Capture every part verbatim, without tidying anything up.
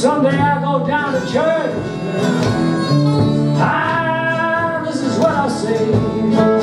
Someday I go down to church. Ah, this is what I say.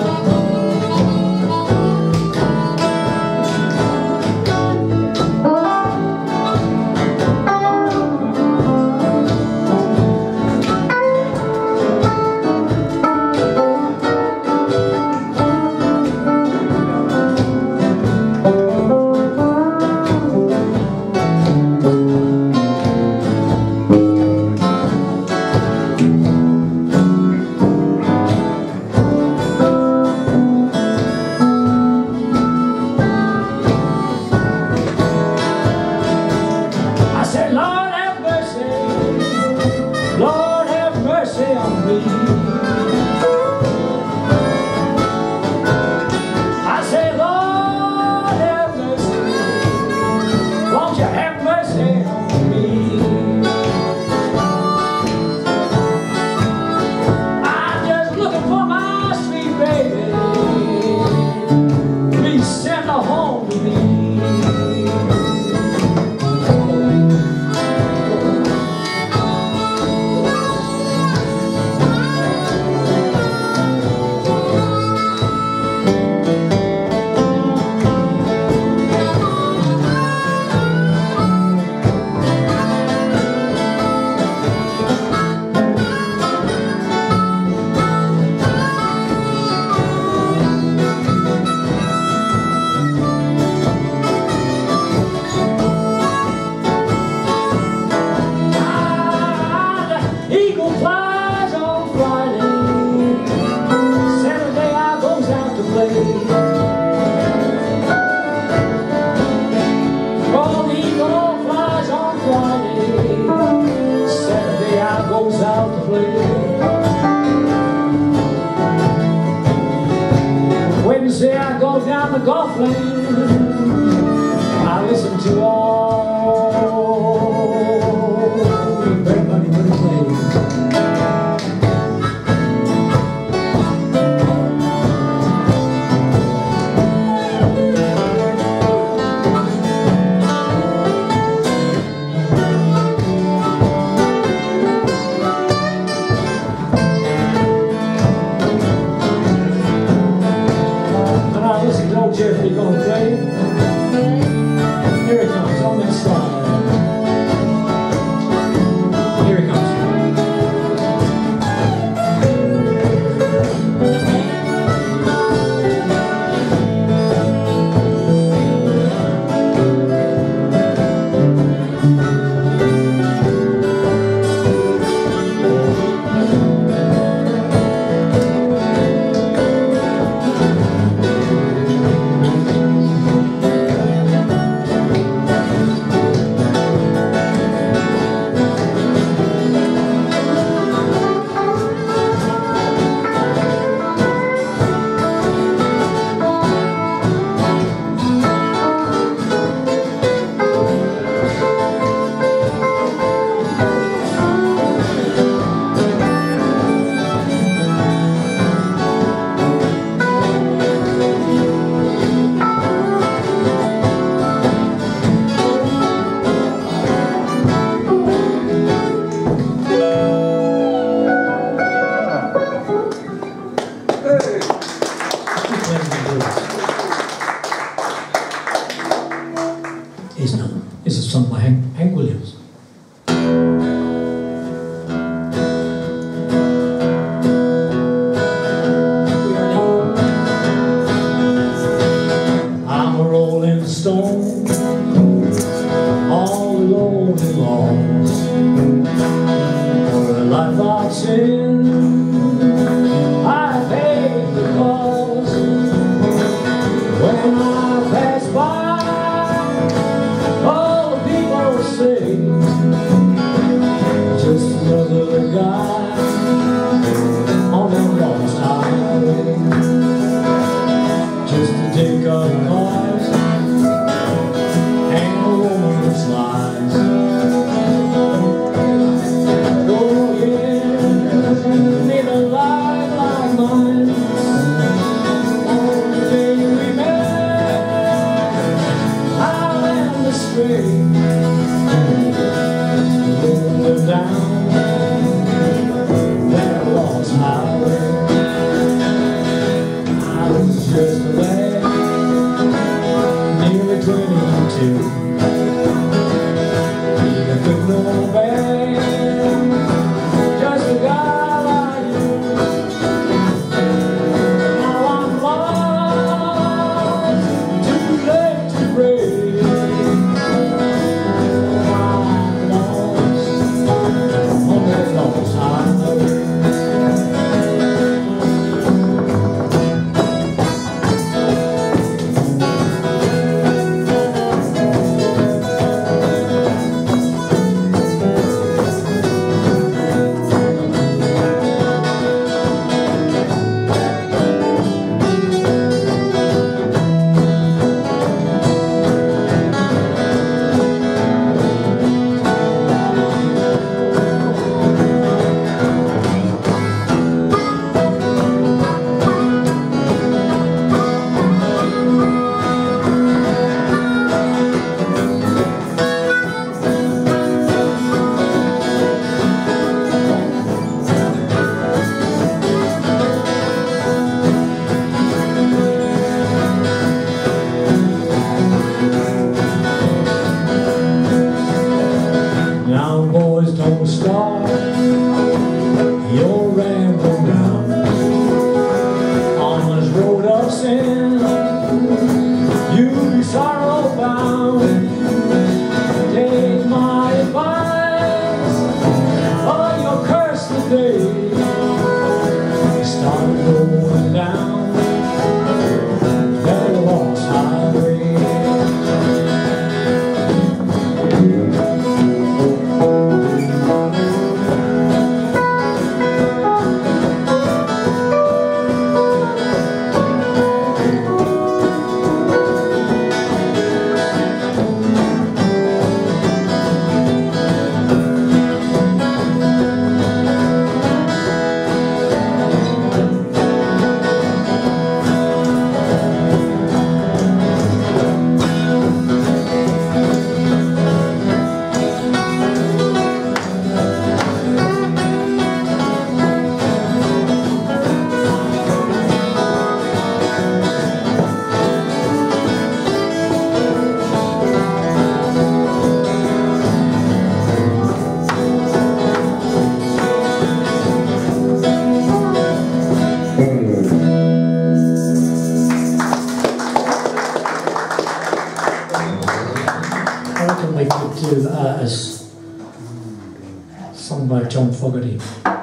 Wednesday I go down the golf lane. I listen to all everybody when it plays. Jeffrey gonna play. Here it comes on that slide. Here it comes. Is no, it's a song by Hank, Hank Williams. I'm a rolling stone, all alone and lost, for a life I've sinned, I paid the cost. When I pass by, just another guy on that lost highway, just to take up cars and a woman's lies. Oh yeah, Now boys, don't start your rambling down on this road of sin. You'll be sorrow bound. Take my advice, or you'll curse the day you start going down that lost highway. We could do uh, as sung by John Fogerty.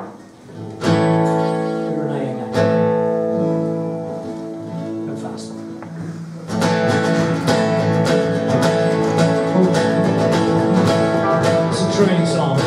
Go fast. It's a train song.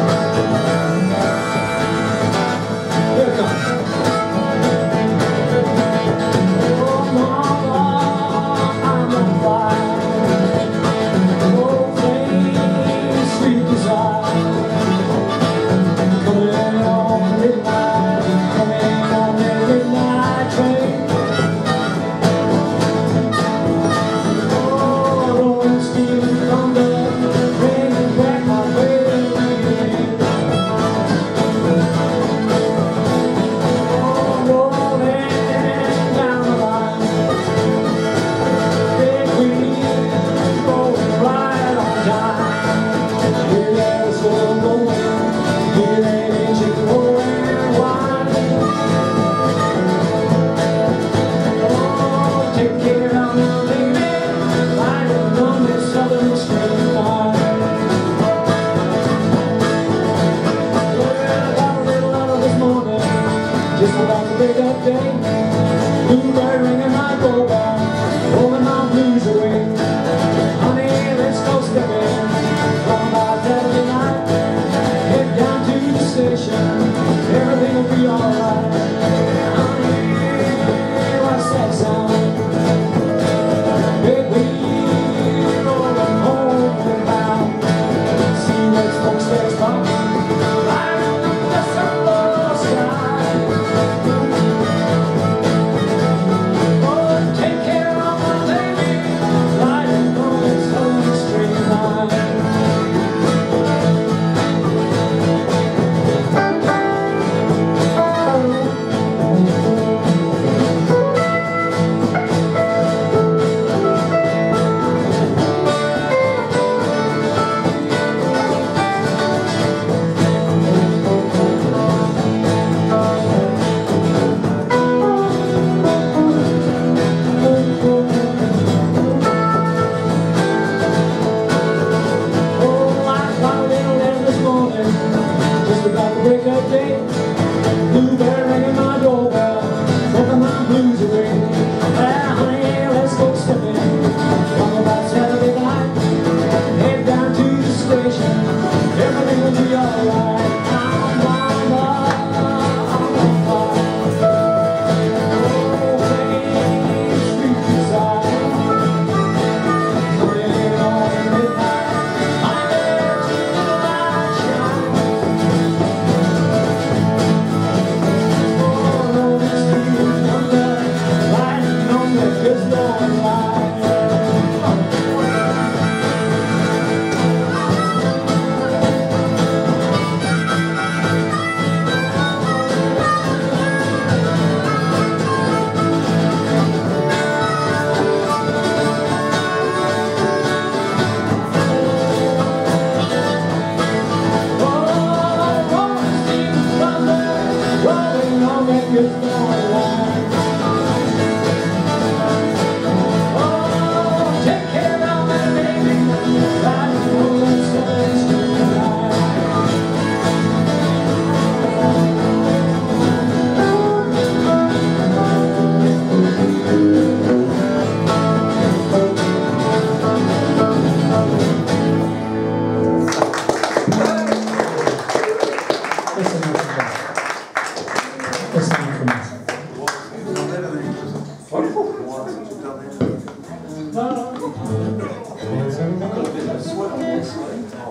Here it comes. Oh, mama, I'm on fire. Just about to wake up day, bluebird ringing my doorbell, rolling my blues away. Honey, let's go stepping from about Saturday night. Head down to the station, everything will be alright. Honey, what's that sound? Big wheel rolling homebound. See where smoke stairs come, right on the summer sky. Wake up day, bluebird ringing my doorbell, smoking my blues away. Well, honey, let's go stepping from about Saturday night. Head down to the station, everything will be alright. I'm on on fire. Oh, Main Street desire, coming on midnight. I'm there to the light shine.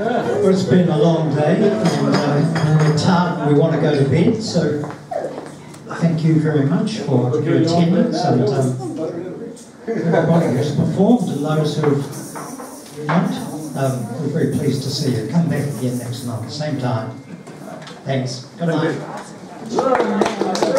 Well, it's been a long day, and uh, we're tired and we want to go to bed, so thank you very much for your attendance, and um, everybody who's performed and those who not. Um, we're very pleased to see you. Come back again next month, same time. Thanks. Good night.